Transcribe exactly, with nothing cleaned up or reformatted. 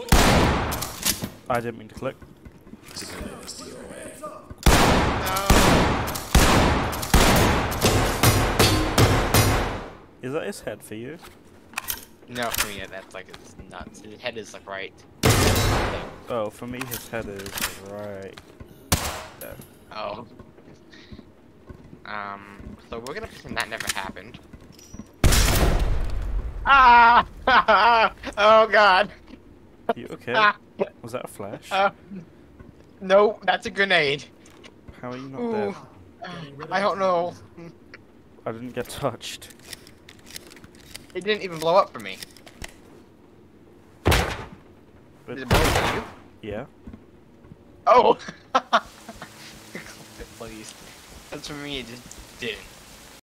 I didn't mean to click. Is that his head for you? No, for me, that's like, it's nuts. His head is like right. Oh, for me, his head is right there. Oh. Um, so we're gonna pretend that never happened. Ah! Oh god! You okay? Was that a flash? Uh, no, that's a grenade. How are you not Ooh. dead? I don't know. I didn't get touched. It didn't even blow up for me. But Did it blow up for you? yeah. Oh! Please. That's for me, it just didn't.